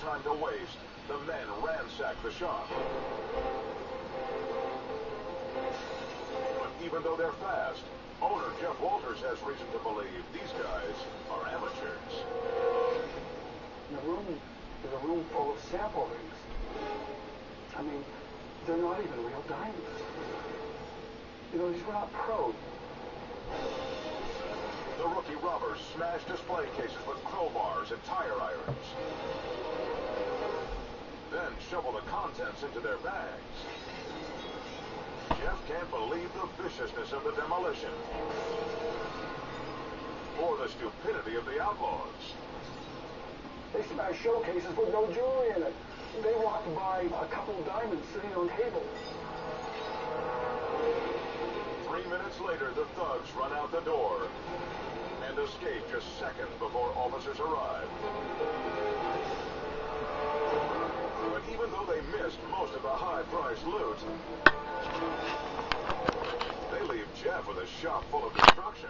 time to waste. The men ransack the shop. But even though they're fast, owner Jeff Walters has reason to believe these guys are amateurs. There's a room full of sample rings. I mean, they're not even real diamonds. You know, these were not pros. The rookie robbers smash display cases with crowbars and tire irons. Then shovel the contents into their bags. Jeff can't believe the viciousness of the demolition. Or the stupidity of the outlaws. They smashed showcases with no jewelry in it. They walked by a couple of diamonds sitting on tables. 3 minutes later, the thugs run out the door and escape just seconds before officers arrive. But even though they missed most of the high-priced loot, they leave Jeff with a shop full of destruction.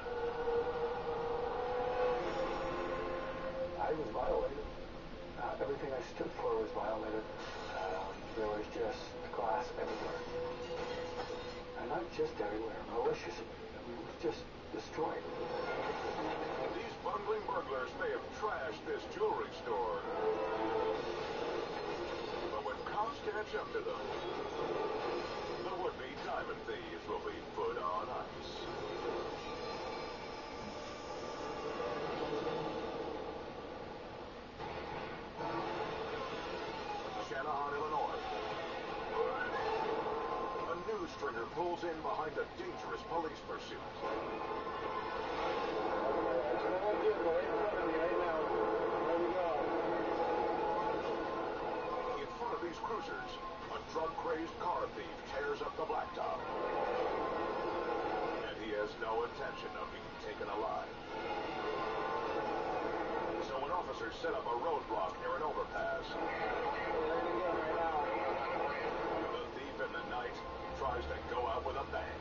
I was violated. Everything I stood for was violated. There was just glass everywhere. And not just everywhere, maliciously. I mean, it was just destroyed. These bungling burglars may have trashed this jewelry store. But when cops catch up to them, the would-be diamond thieves will be put on ice. Channahon, Illinois. A news stringer pulls in behind a dangerous police pursuit. In front of these cruisers, a drug-crazed car thief tears up the blacktop. And he has no intention of being taken alive. So when officers set up a roadblock near an overpass, the thief in the night tries to go out with a bang.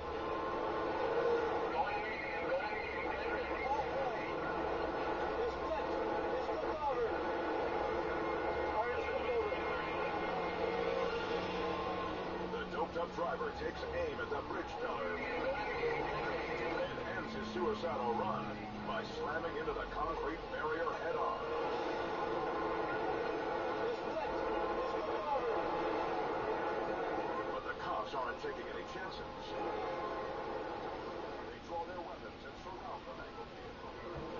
The doped-up driver takes aim at the bridge pillar and ends his suicidal run by slamming into the concrete barrier head-on. But the cops aren't taking any chances. They draw their weapons and surround the mangled vehicle.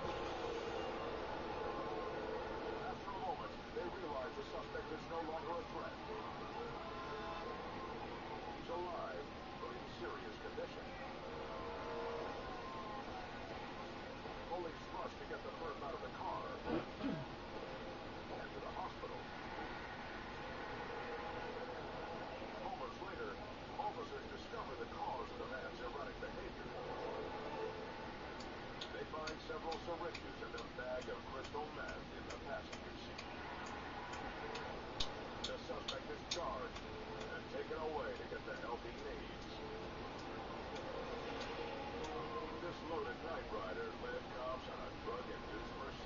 After a moment, they realize the suspect is no longer a threat. He's alive, but in serious condition. Police rush to get the perp out of the car and to the hospital. Moments later, officers discover the cause of the man's erratic behavior. They find several syringes and a bag of crystal meth in the passenger seat. The suspect is charged and taken away to get the help he needs. This loaded night rider led cops on a drug-induced pursuit.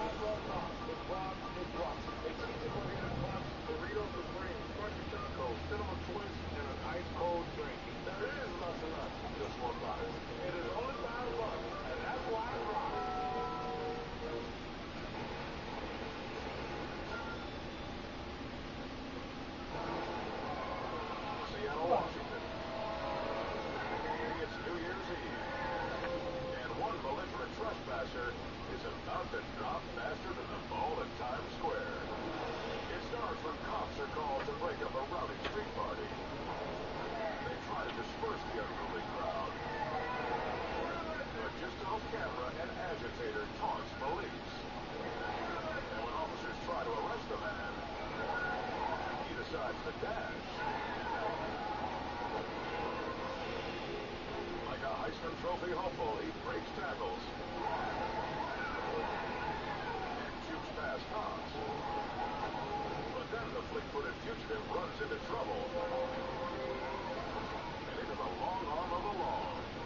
It's easy Bonita Pops, Burrito Supreme, Crunchy Tacos, Cinnamon Twist, and an ice cold drink. There is nothing less than just one box. It is only $5, and that's why I rock. Seattle, Washington. It's New Year's Eve. And one belligerent trespasser is about to drop faster than the ball at Times Square. It starts when cops are called to break up a rowdy street party. They try to disperse the unruly crowd. But just off camera, an agitator taunts police. And when officers try to arrest the man, he decides to dash. Like a Heisman Trophy hopeful, he breaks tackles and shoots past cops. But then the fleet-footed fugitive runs into trouble and into the long arm of the law.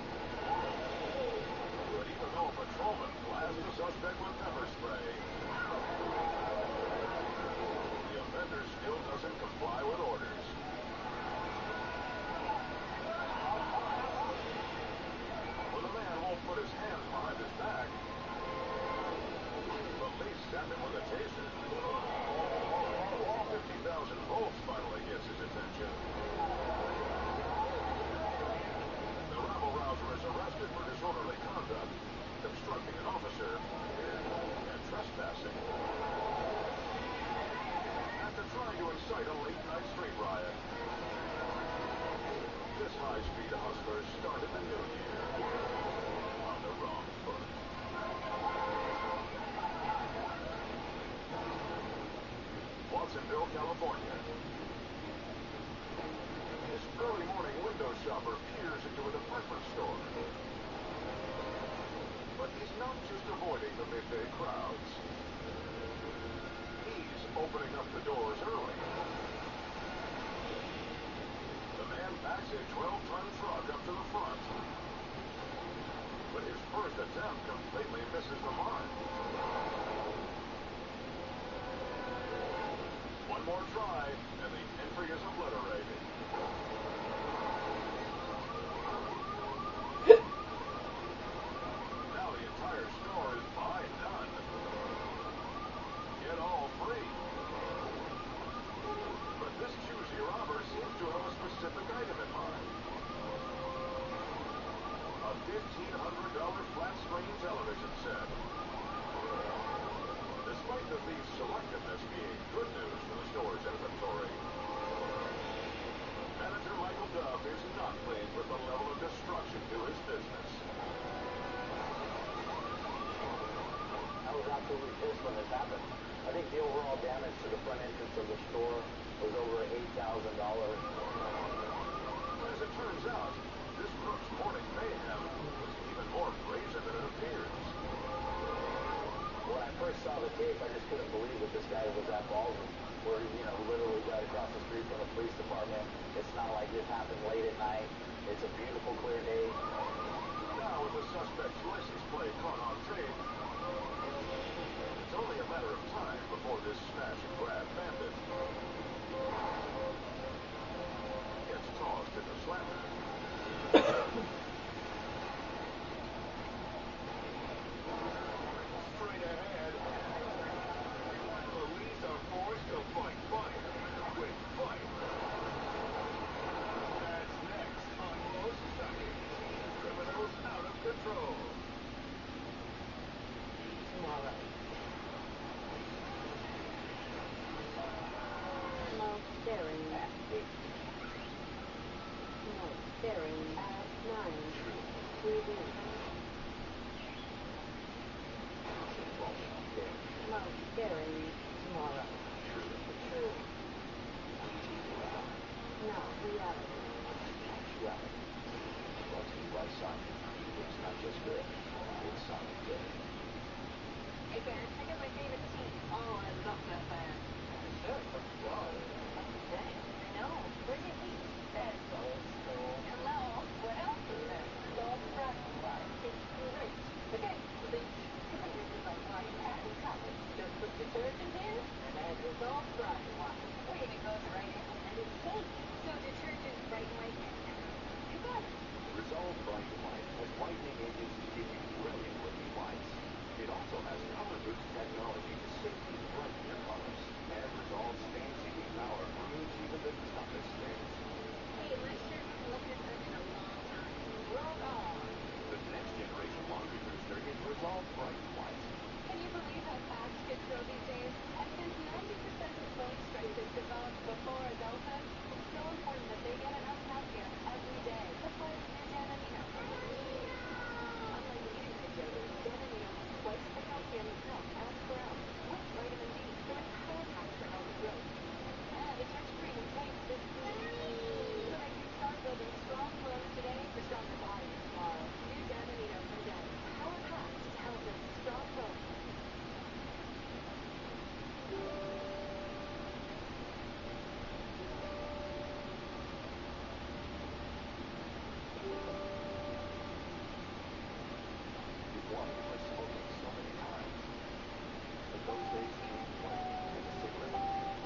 But even though a patrolman blasts the suspect with pepper spray, the offender still doesn't comply with orders. When the man won't put his hands behind his back, police zap him with a taser. 50,000 volts finally gets his attention. The rabble-rouser is arrested for disorderly conduct, obstructing an officer, and trespassing. After trying to incite a late-night street riot, this high-speed hustler started the new year on the wrong foot. Watsonville, California. This early morning window shopper peers into a department store. But he's not just avoiding the midday crowds. He's opening up the doors early. The man backs a 12-ton truck up to the front. But his first attempt completely misses the mark. One more try, and the entry is obliterated. Now the entire store is buy none. Get all free. But this choosy robber seems to have a specific item in mind. A $1,500 flat-screen television set. Despite the thief's selectiveness being good news for the store's inventory, manager Michael Duff is not pleased with the level of destruction to his business. I was absolutely pissed when this happened. I think the overall damage to the front entrance of the store was over $8,000. As it turns out, this crook's morning mayhem was even more brazen than it appears. When I first saw the tape, I just couldn't believe that this guy was that ballsy. We're, literally right across the street from the police department. It's not like this happened late at night. It's a beautiful, clear day. Now, with the suspect's license plate caught on tape, it's only a matter of time before this smash-and-grab bandit gets tossed in the slammer. Straight ahead, police are forced to fight fire with fight. That's next on Los Shocking. Criminals out of control. Tomorrow. No staring at 8. No staring at 9. Review. No staring tomorrow. True. No reality. It's not just good. It's something good. Hey guys, check out my favorite team. Oh, I love that band. Wow. Dang, I know. Where's your heat? That's old school. Hello. What else is there? Love Rock It's great. Okay, so they this is like why you have it. bright white with whitening agents to give you brilliant looking whites. It also has color boost technology to safely brighten your colors. And Resolve stain seeking power removes even the toughest stains. Hey, my shirt hasn't looked this good in a long time. Roll on. The next generation laundry booster is Resolve Bright White. Can you believe how fast kids grow these days? And since 90% of bone strength is developed before adulthood, it's so important that they get enough calcium every day. That's why it's new Danamino. Unlike eating disorders, Danamino has twice the calcium in milk and sprout, with vitamin D, so it's power-packed for healthy growth. And a touchscreen and taste this sweet, so they can start building strong bones today for stronger bodies tomorrow. New Danamino from Dan. Power-packed to help build strong bones. You wanted to quit smoking so many times. But those days came when it became a cigarette.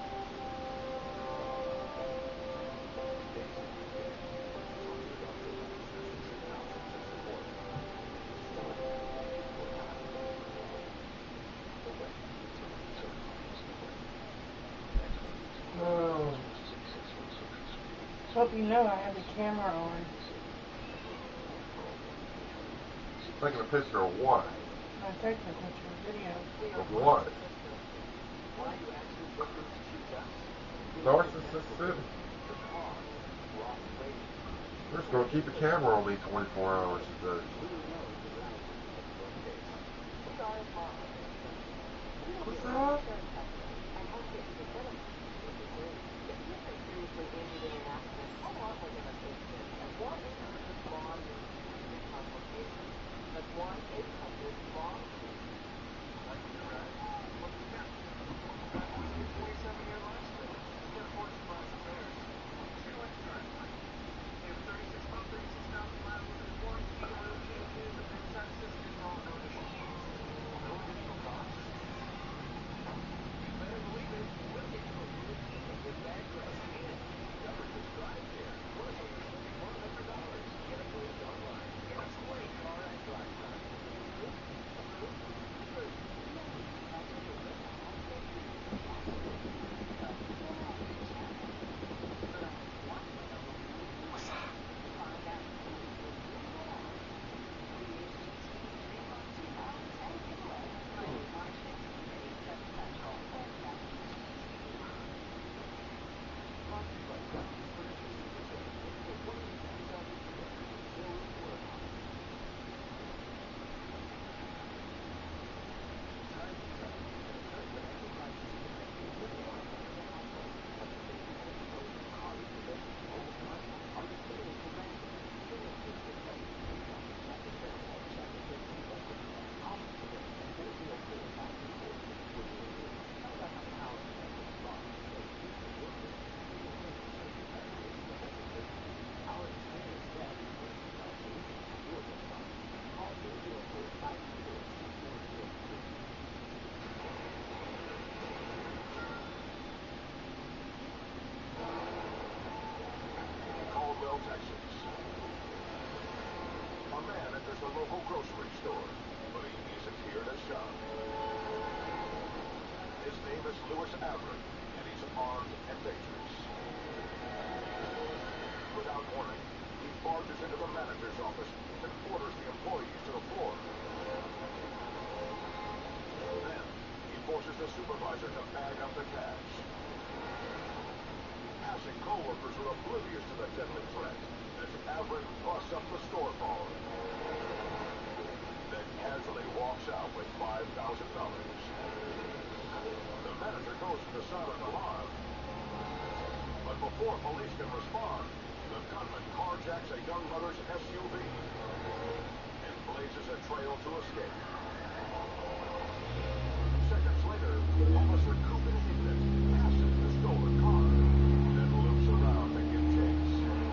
Days when you did, talk to your doctor about prescription treatment options and support. Still at for time. But wait, certain options don't work. Next week, Oh. Hope you know I have the camera on. Taking a picture of what? I'm taking a picture of video. Of what? why do accident victims choose us? Narcissist City. Because Ross Brady We're just gonna keep the camera on me 24 hours a day. really knows the gravity of your case. We are involved. What's that? And help get you settlement. Which is great. If you've been seriously injured in an accident, call Awful Devastation at 1-800-BOND for free consultation. That's 1-800-BOND. Like you, right? What do you got? 27-year lifespan. You get a fortune by repairs. Treat it like a drive by. You have 36,000 miles with a warranty, oil changes, and excise system, no additional fees. No additional costs. You better believe it. We'll get you a good deal with bad credit and government drive care. Plus, only $100. Get approved online. Yes, wait, car and drive time. Caldwell, Texas. A man enters the local grocery store, but he isn't here to shop. His name is Louis Averitt, and he's armed and dangerous. Without warning, he barges into the manager's office and orders the employees to the floor. Then, he forces the supervisor to bag up the cash. Passing co-workers are oblivious to the deadly threat as Averitt busts up the store phone. Then casually walks out with $5,000. The manager goes for the silent alarm. But before police can respond, the gunman carjacks a young mother's SUV and blazes a trail to escape. Seconds later, Officer Coop and Higgins passes the stolen car, then loops around to give chase.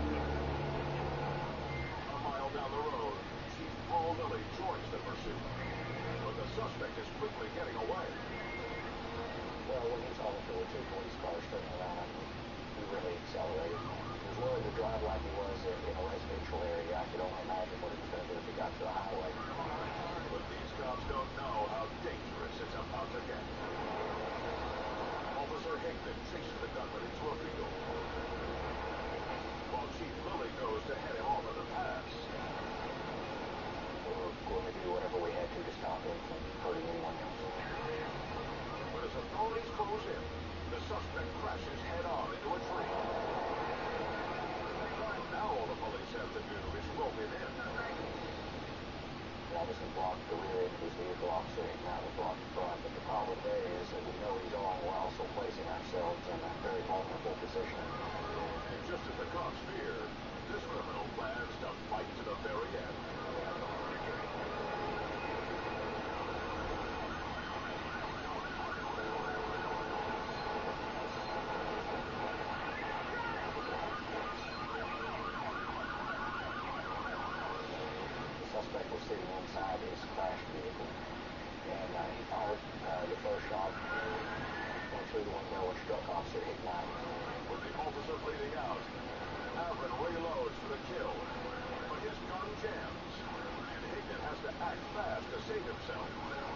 A mile down the road, Chief Paul Lilly joins the pursuit, but the suspect is quickly getting away. Well, when he saw that there were two police cars turning around, he really accelerated. He was willing to drive like he was in a residential area. I could only imagine what suspect was sitting inside his crashed vehicle. And he fired the first shot, went through the window and struck Officer Hignott. With the officer bleeding out, Avron reloads for the kill. But his gun jams, and Hignott has to act fast to save himself.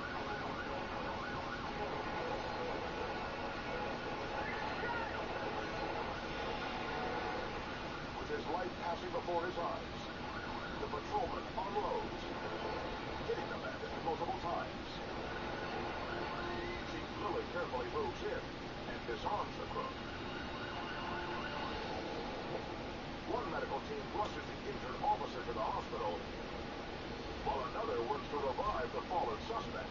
With his light passing before his eyes, the patrolman unloads, hitting the bandit multiple times. Chief Lilly carefully moves in and disarms the crook. One medical team rushes the injured officer to the hospital, while another works to revive the fallen suspect.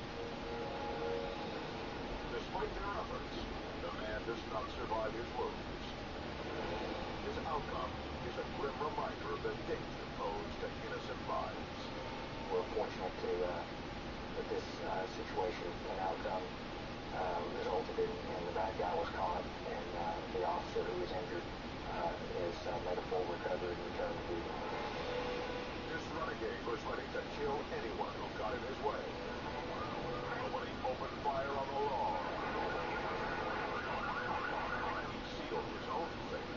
Despite their efforts, the man does not survive his wounds. His outcome is a grim reminder of the danger posed to innocent lives. We're fortunate that this situation and outcome resulted in the bad guy was caught, and the officer who was injured has made a full recovery and returned to duty. This renegade was ready to kill anyone who got in his way. Nobody opened fire on the law. He sealed his own fate.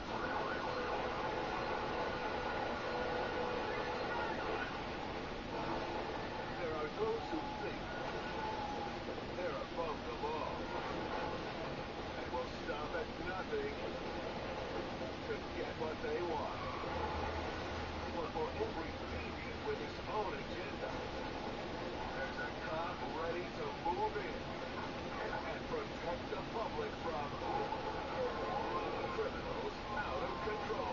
There are those who think they're above the law and will stop at nothing to get what they want. But for every deviant with his own agenda, there's a cop ready to move in and protect the public from criminals out of control.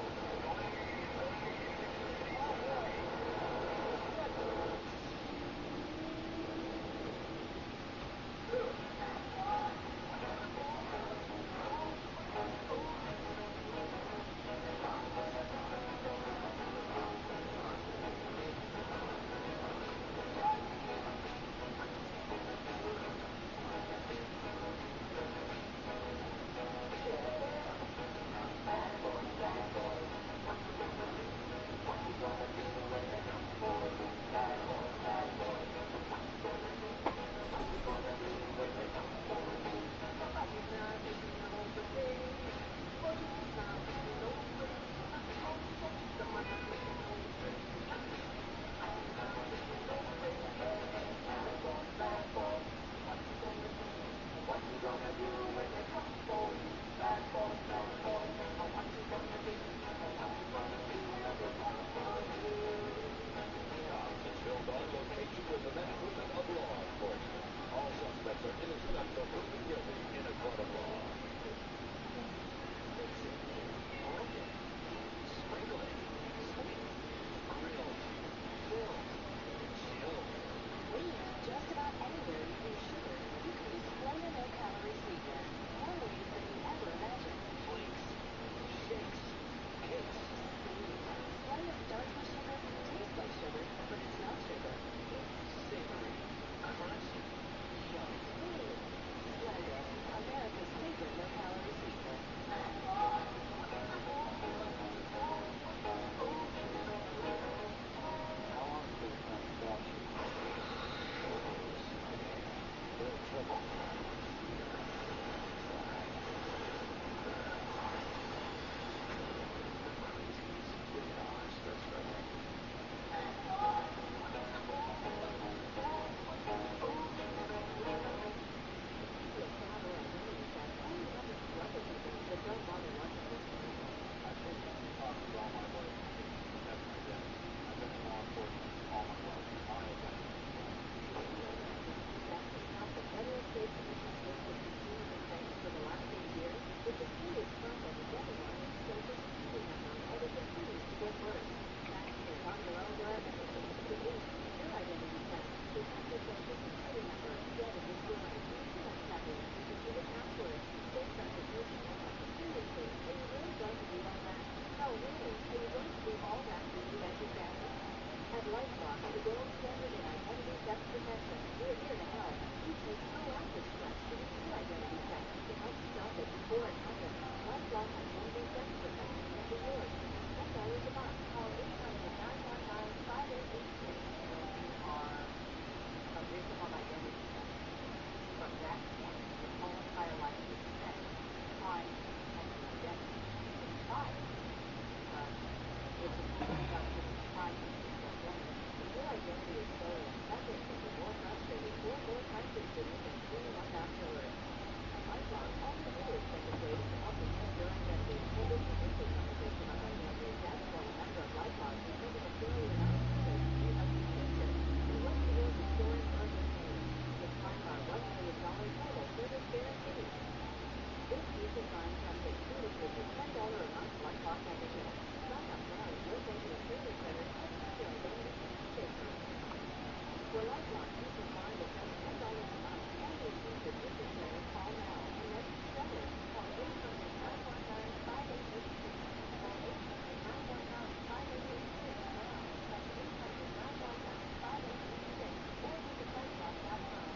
Lifeline is designed with just $10 a month and includes a business plan. Call now and let's discover it. Call 800-919-5886 or 800-919-5886 now. That's 800-919-5886 or visit lifeline.com.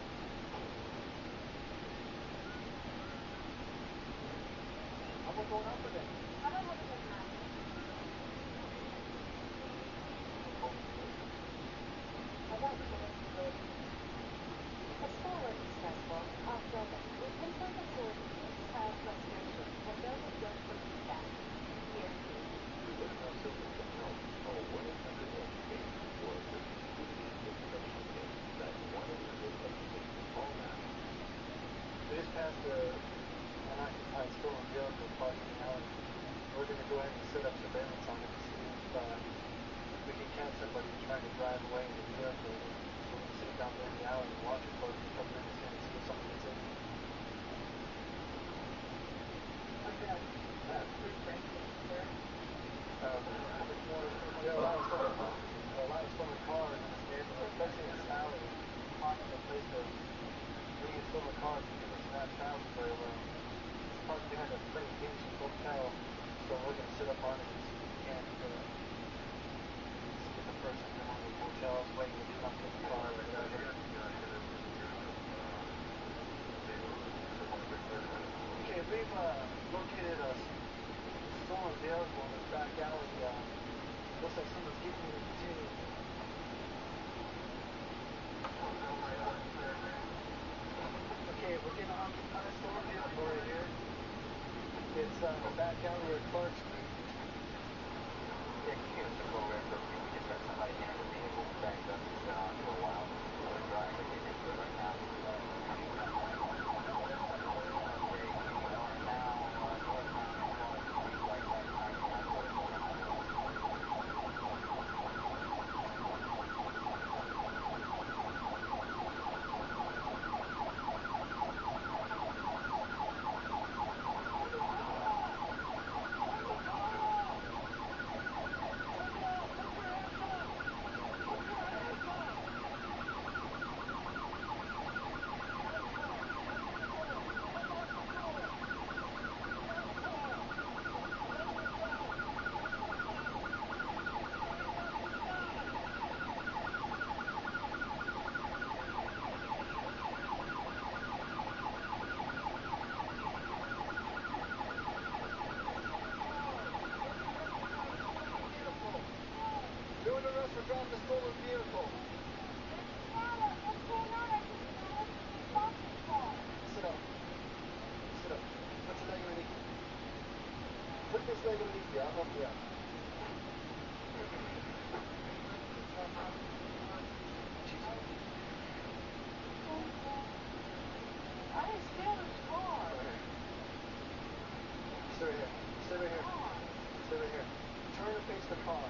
How about going up with it? How about having a night? How about we get into the a store wasn't stressful, off-broken. We pinpoint the core needs, child frustration, and build it just for feedback. Here. Learn how children can help. Call 1-800-EDUCATE or visit CBD's information page. That's 1-800-EDUCATE. Call now. We just passed an occupied stolen vehicle parked in the alley. We're going to go ahead and set up surveillance on it to see if we can catch somebody trying to drive away in the vehicle. We're going to sit down there in the alley and watch it for a couple minutes and see if someone gets in. We have a lot of stolen cars in this neighborhood, especially in this alley. It's a popular place to get stolen cars because it's not traveled very well. It's parked behind a pretty dingy hotel, so we're going to sit up on it and see if we can see if the person in one of the hotels waiting to come to the car or whatever. Okay, we've located a stolen vehicle in this back alley. Looks like someone's getting in the too. Okay, we're getting a stolen vehicle right here. It's the back alley at Clark Street. Yeah, can you get us a program so we can get somebody in the vehicle backed up? It's been on for a while. The driver can get to it right now. Okay, keep going now. Northbound Clark Street, right back parking lot for the The stolen vehicle. Sit up. Sit up. Put your leg underneath you. Put this leg underneath you. I'll help you out. I didn't steal his car. Sit right here. Sit right here. Sit right here. Turn and face the car.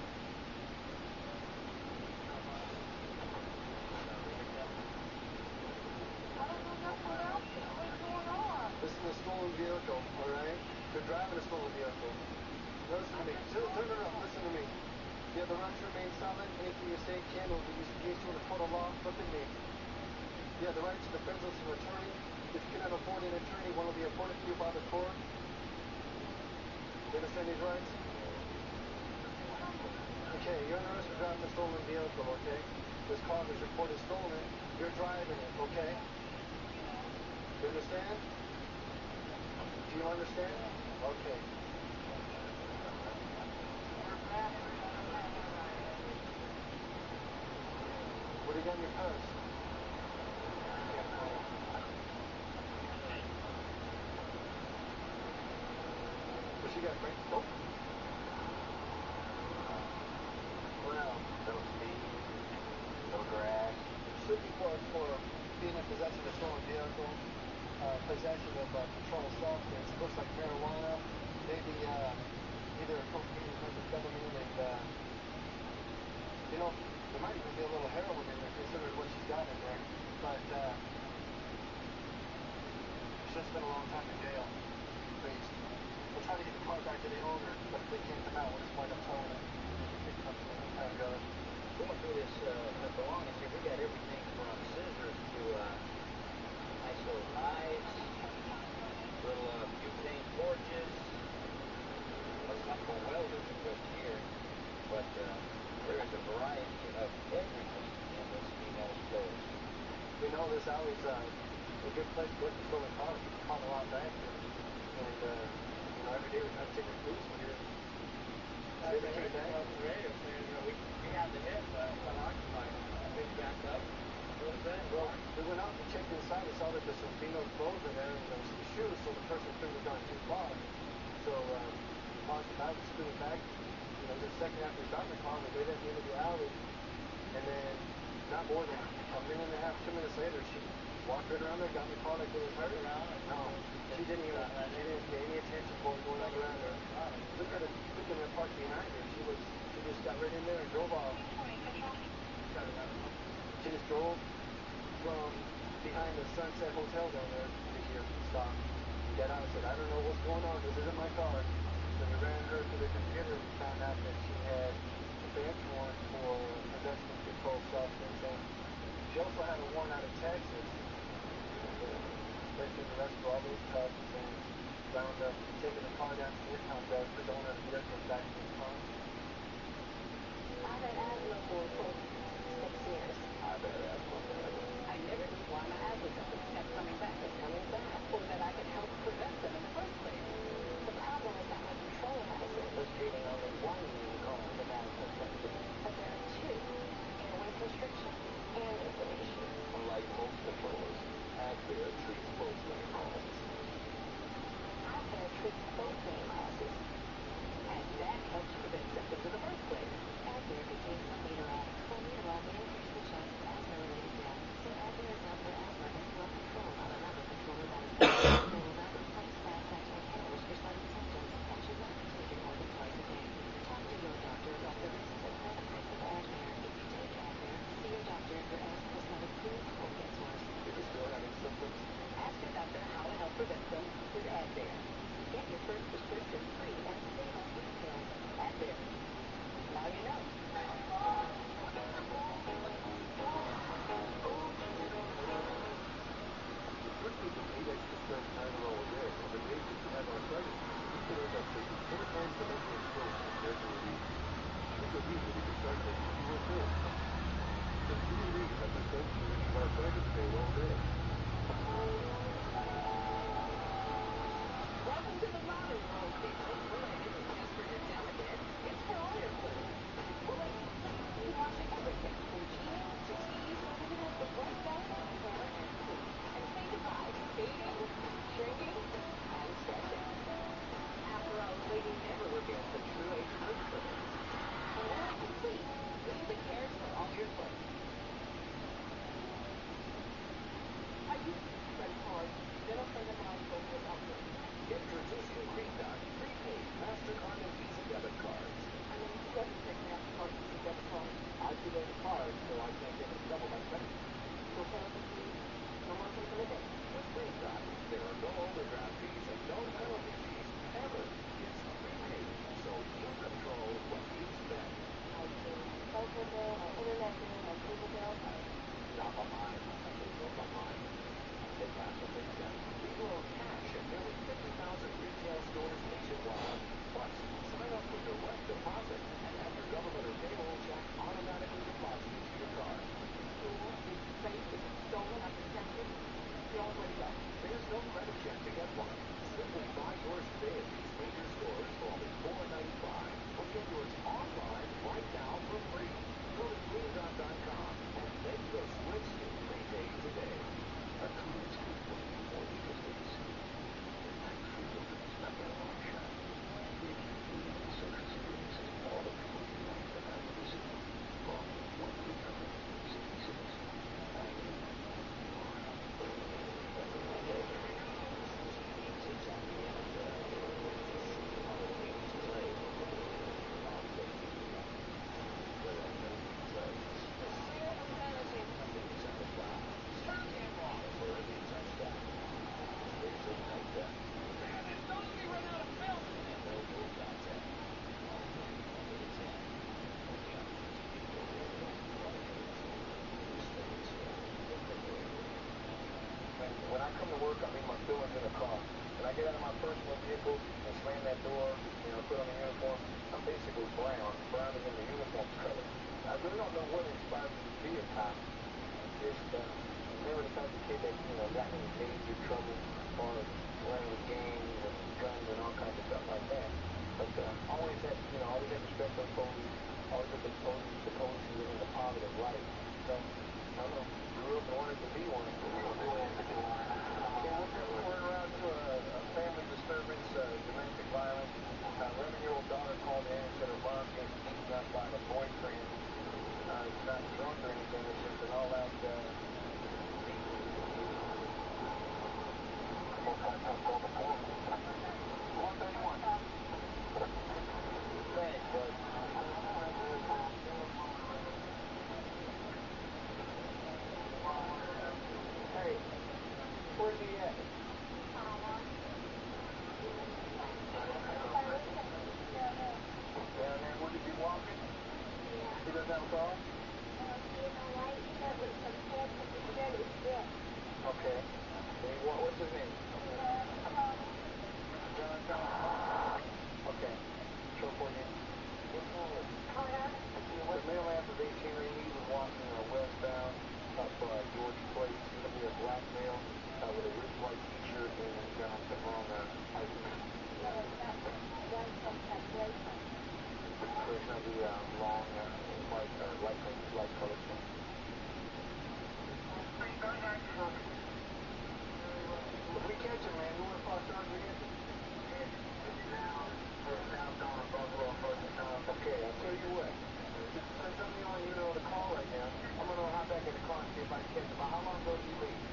This is a stolen vehicle, alright? They're driving a stolen vehicle. Listen to me. Turn around. Listen to me. You have the right to remain silent. Anything you say can or will be used against you in a court of law. Look at me. You have the right to defend us from an attorney. If you cannot afford an attorney, one will be afforded to you by the court. You understand these rights? Okay, you're under arrest for driving a stolen vehicle, okay? This car was reported stolen. You're driving it, okay? You understand? Do you understand? Okay. What do you got in your purse? Can't find it. What you got, Frank? Oh. Well, little speed, little garage. should be for being in possession of a stolen vehicle, possession of controlled substance. It looks like marijuana, maybe either cocaine or methamphetamine, and there might even be a little heroin in there considering what she's got in there. But she'll spend a long time in jail. We'll try to get the car back to the owner, but if they can't come out, we'll just wind up towing it. Pick it up and let go. Going through the this belongings here. We got everything from scissors to nice little knives, little butane torches. Must not go welders just here, but there is a variety of everything in this female stove. We know this alley's a good place to get stolen cars. We caught a lot back here. And, every day we try to take our police from here. I was on the radio saying, we had the hit unoccupied. Big back up. What was that? Well, we went out and checked inside and saw that there's some female clothes in there and there was some shoes, so the person couldn't have gone too far. So we paused the back, screwed it back. Just a second after we got in the car, we waited at the end of the alley. And then, not more than a minute and a half, 2 minutes later, she walked right around there, got in the car like it was her. No, she didn't pay any attention to what was going on around her. Look at her park behind her. She just got right in there and drove off. She just drove from behind the Sunset Hotel down there to here, stopped. We got out and said, I don't know what's going on. This isn't my car. So we ran her to the computer and found out that she had a bench warrant for possession of controlled substance. And she also had a warrant out of Texas. Placed in the arrest for all those cups and wound up taking the car down to the impound yard for the owner of the vehicle back to the car. I've had asthma for 6 years. I've had asthma forever. I never knew why my asthma symptoms kept coming back and coming back, or that I could help prevent them in the first place. The problem is that my control hazard was treating only one cause of asthma symptoms, but there are two: airway constriction and inflammation. Unlike most controllers, Advair treats both main causes. Advair treats both main causes, and that helps prevent symptoms in the first place. Advair contains salmeterol. Salmeterol may increase the chance of asthma-related death, so Advair is not for asthma and well controlled on another controller that is Advair will not replace fast-acting inhalers for sudden symptoms and should not be taken more than twice a day. Talk to your doctor about the risks and benefits of Advair. If you take Advair, see your doctor if your asthma is not improved or gets worse. If you're still having symptoms, Ask your doctor how to help prevent them with Advair. Get your first prescription free and save on refills. Advair. Now you know. Good people need extra strength Tylenol a day, and in patients who have arthritis, consider that taking 4 times the number of pills compared to an evening. Think of you when you can start taking fewer pills. The CBD has the strength to relieve arthritis pain all day. Welcome to the modern world, people, where it isn't just for your delicate, it's for all your foods. Well, like, you can wash everything from jeans to tees, with white belt, hair, and feet. And say goodbye to fading, shrinking, and stretching. After all, the lady never reveals the true age of her foot. And now it's complete. Clean that cares for all your looks. I used to credit cards, then a friend of mine told me about this. introducing Green Dot prepaid MasterCard and Visa debit cards. I mean, who doesn't take MasterCard and Visa debit cards? I do those cards so I can't get in trouble by credit. No penalty fees, no monthly commitment. With Green Dot, there are no overdraft fees and no penalty fees ever. It's prepaid, so you control what you spend. Like the telephone bill, my internet bill, my cable bill. Not on mine. I just don't on mine. They pass what they get. We loan cash at nearly 50,000 retail stores nationwide. Plus, sign up for direct deposit and have your government or payroll check automatically deposited to your card. School, is safe, if it's stolen, I'm protected. It's the only way to go. There's no credit check to get one. Simply buy yours today at these major stores for only $4.95 or get yours online right now for free. Go to greendot.com and make the switch to prepaid today. A cool street looking for Eagle Days. Midnight free opens at the long shot. Making food and social experiences for all the people you love for anniversary. work, I mean my feelings in a car. When I get out of my personal vehicle and slam that door, you know, put on a uniform, I'm basically brown. Brown is in the uniform's color. I really don't know what inspired me to be a cop. Just never the type of kid that, you know, got in major trouble as far as running with gangs and guns and all kinds of stuff like that. But always had respect for the police. Always looked at the police in a positive light. So, I don't know, grew up and wanted to be one. Yeah, we're around to a family disturbance, domestic violence. 11-year-old daughter called in and said her mom's getting beaten up by the boyfriend. He's not drunk or anything, it's just an all-out beating. Thanks, bud. Hey, where's he at? Down there, would he be walking? He doesn't have a car? Okay. What's his name? John Thomas. Okay. Show for you. The male after 18, he was walking westbound up George Place. He's going to be a black male with a rich white t-shirt and something wrong hiking. There's going to be a long white light colored thing. If we catch him, man, who would have thought charge against him? Okay, I'll tell you what. Just because I'm the only unit on the call right now, I'm going to hop back in the car and see if I can catch him. How long ago did you leave?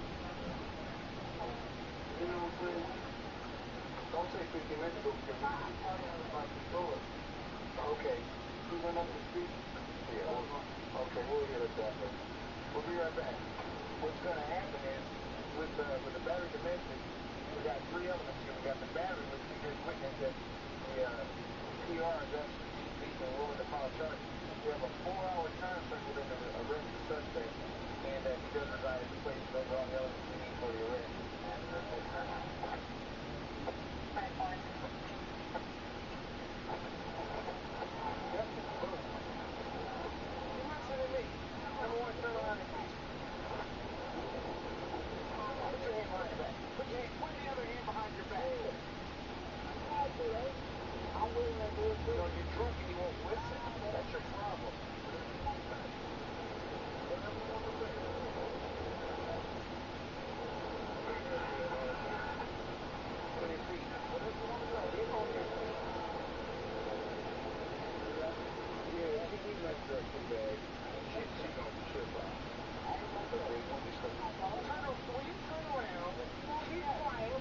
Don't say 15 minutes ago because okay. Who went up the street? Yeah. Okay, we'll hit up that way. We'll be right back. What's going to happen is, with the battery domestic, we got three elements here. We got the battery, which we just witnessed that the PR is actually beating and willing to file charges. We have a 4-hour time frame within the arrest the suspect, and he does reside at the place. Those are all the elements we need for the arrest. Yep. Boom. You listen to me. Number one, turn around and face me. Put your hand behind your back. Put the other hand behind your back. You know, you're drunk and you won't listen. That's your problem. Whatever you want to say. 20 feet. Whatever you want to do. Get on your feet. Yeah, she messed up too bad. She gonna trip out. Will you turn around? Keep quiet.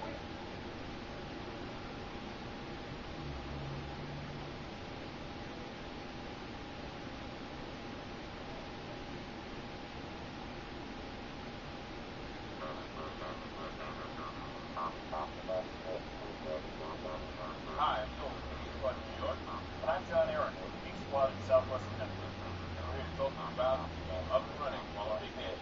Hi, I'm Phil from East Flood, New York, and I'm John Aaron with East Flood in Southwest Connecticut. And we're here to talk to you about up and running while on vacation.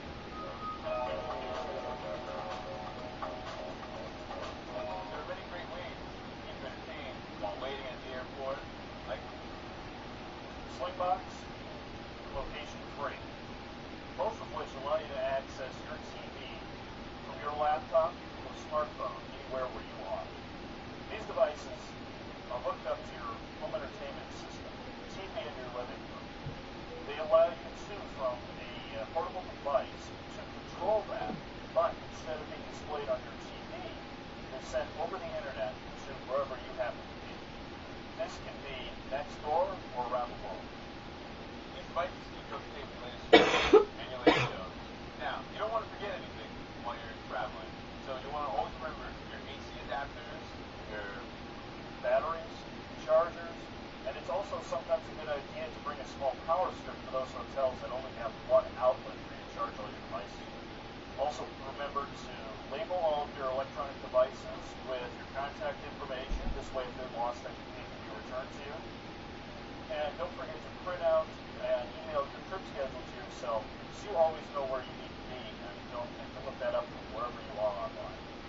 There are many great ways to keep entertained while waiting at the airport, like Slingbox, location free, both of which allow you to access your TV from your laptop or smartphone anywhere where you are. These devices are hooked up to your home entertainment system, TV in your living room. They allow you to, from a portable device, to control that, but instead of being displayed on your TV, they're sent over the internet to wherever you happen to be. This can be next door or around the world. These devices keep you up to date with the latest news and your latest shows. Now, you don't want to forget anything while you're traveling, so you want to always remember your AC adapters, your batteries, chargers, and it's also sometimes a good idea to bring a small power strip for those hotels that only have one outlet for you to charge all your devices. Also, remember to label all of your electronic devices with your contact information. This way, if they're lost, they can be returned to you. And don't forget to print out and email your trip schedule to yourself so you always know where you need to be and don't look that up from wherever you are online.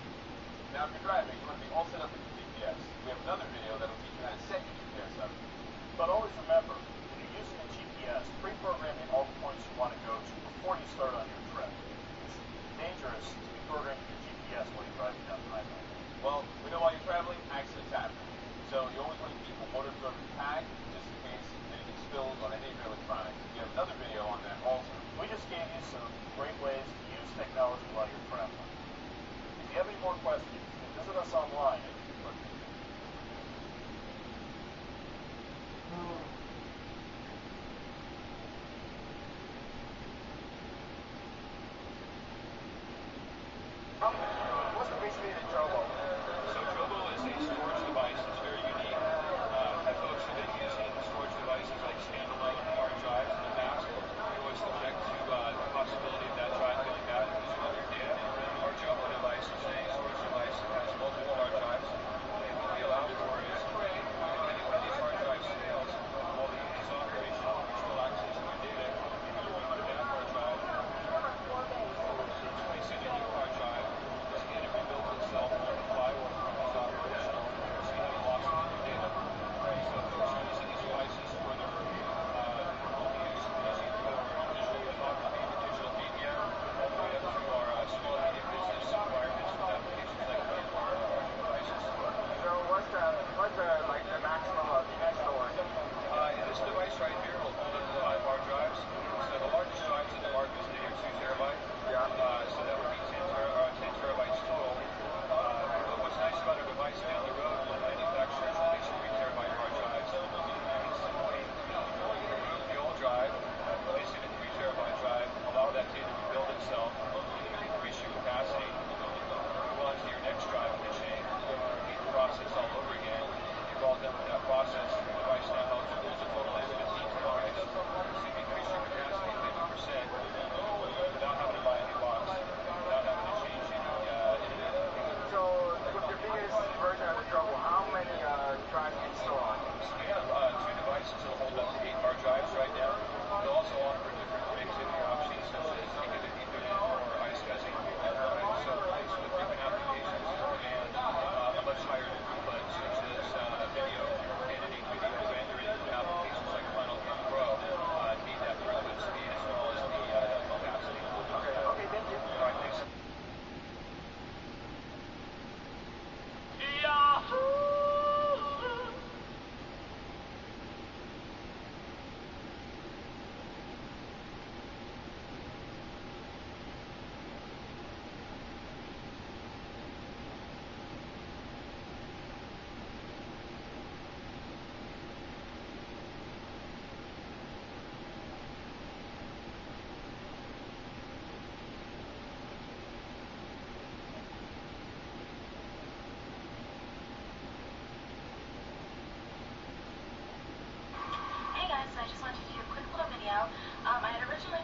I just wanted to do a quick little video. I had originally...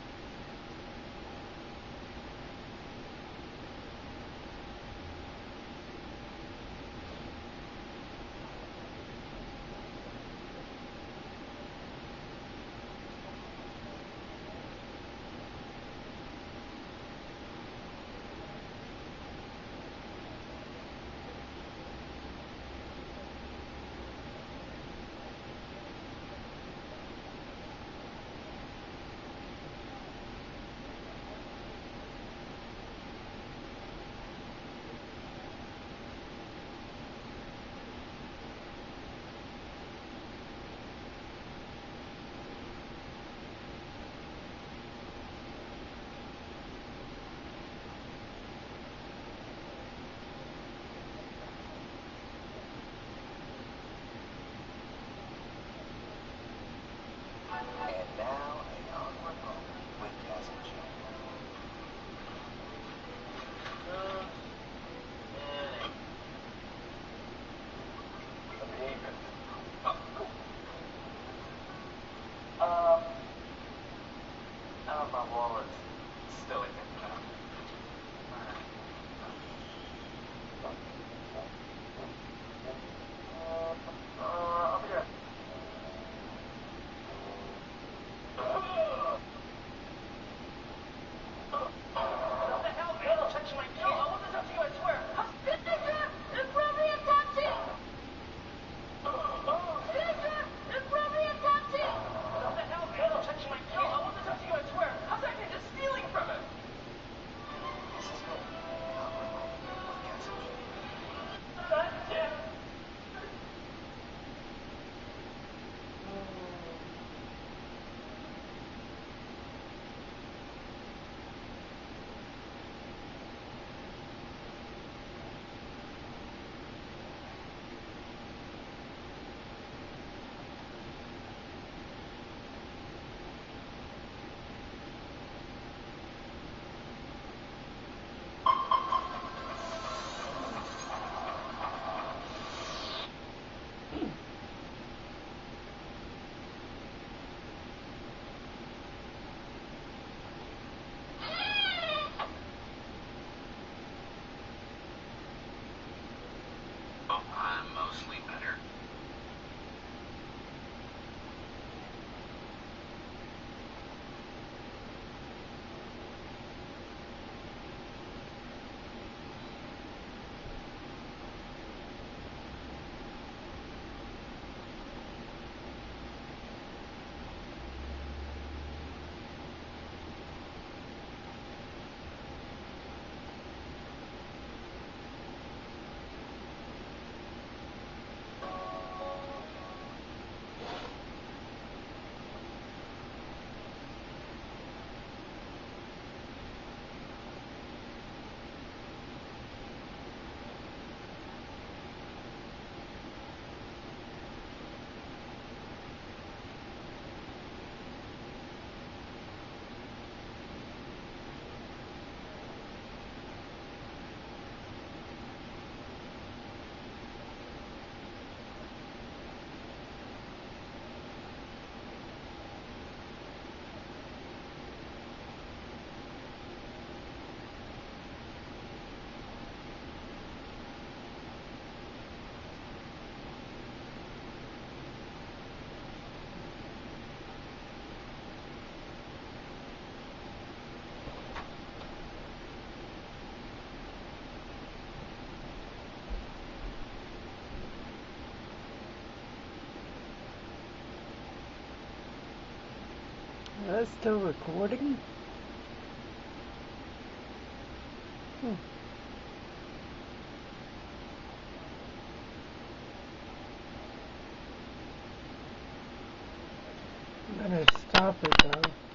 And now, an awkward moment with Cass and Jim. David. My wallet's still in the car. I'll be there. I'm mostly better. That's still recording? I'm gonna stop it though.